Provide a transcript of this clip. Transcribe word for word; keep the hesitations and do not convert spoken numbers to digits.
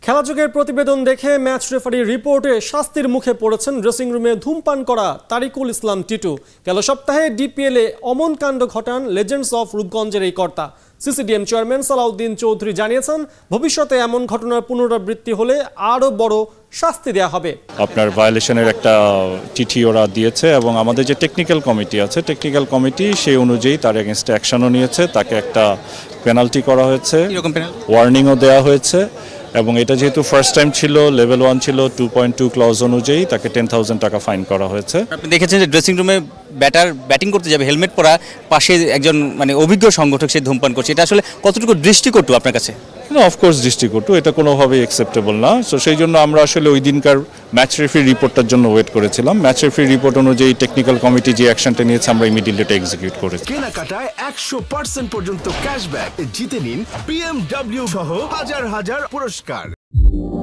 খেলাযোগের প্রতিবেদন দেখে match referee রিপোর্টে শাস্তির মুখে পড়েছেন ড্রেসিং রুমে ধূমপান করা তারিকুল ইসলাম টিটু। গেল সপ্তাহে ডিপিএল এ অমন কাণ্ড ঘটান লেজেন্ডস অফ রূপগঞ্জের এই কর্তা। সিসিডিএম চেয়ারম্যান সালাউদ্দিন চৌধুরী জানিয়েছেন, ভবিষ্যতে এমন ঘটনার পুনরাবৃত্তি হলে আরও বড় শাস্তি দেওয়া হবে। আপনার ভায়োলেশনের একটা চিঠি ওরা দিয়েছে এবং আমাদের যে টেকনিক্যাল কমিটি আছে টেকনিক্যাল কমিটি সেই অনুযায়ী তার এগেনস্টে অ্যাকশনও নিয়েছে, তাকে একটা পেনাল্টি করা হয়েছে, ওয়ার্নিংও দেওয়া হয়েছে এবং এটা যেহেতু ফার্স্ট টাইম ছিল, লেভেল ওয়ান ছিল, টু পয়েন্ট টু ক্লজ অনুযায়ী তাকে টেন থাউজেন্ড টাকা ফাইন করা হয়েছে। আপনি দেখেছেন যে ড্রেসিং রুমে ব্যাটার ব্যাটিং করতে যাবে হেলমেট পরা, পাশে একজন মানে অভিজ্ঞ সংগঠক সে ধূমপান করছে, এটা আসলে কতটুকু দৃষ্টিকটু আপনার কাছে? না, অফকোর্স দৃষ্টিকটু, এটা কোনোভাবেই অ্যাকসেপ্টেবল না। সো সেই জন্য আমরা আসলে ওই দিনকার ম্যাচ রেফারি রিপোর্টটার জন্য ওয়েট করেছিলাম। ম্যাচ রেফারি রিপোর্ট অনুযায়ী টেকনিক্যাল কমিটি যে অ্যাকশনটা নিয়েছে আমরা ইমিডিয়েটলি এটা এক্সিকিউট করেছি। কেনাকাটায় একশো পার্সেন্ট পর্যন্ত ক্যাশব্যাক জিতে নিন বিএমডব্লিউ সহ হাজার হাজার পুরস্কার।